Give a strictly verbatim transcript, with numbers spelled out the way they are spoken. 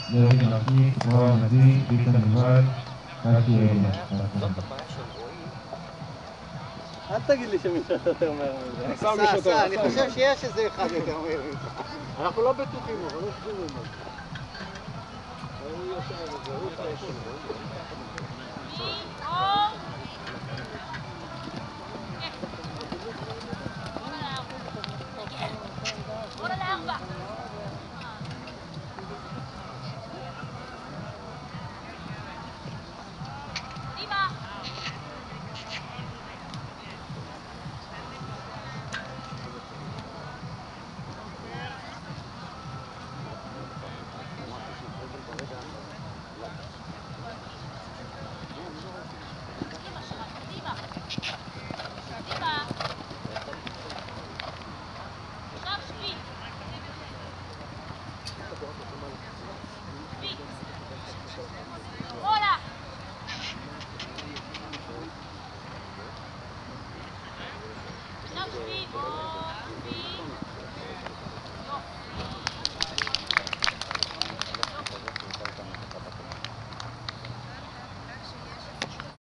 דוד נרקי, רועי נדי, ביטן יובל, קטי אלינה. אל תגיד לי שמישהו יותר מהר מזה. סע, סע, אני חושב שיש איזה אחד יותר מהר ממך. אנחנו לא בטוחים, אבל לא סגורים על זה.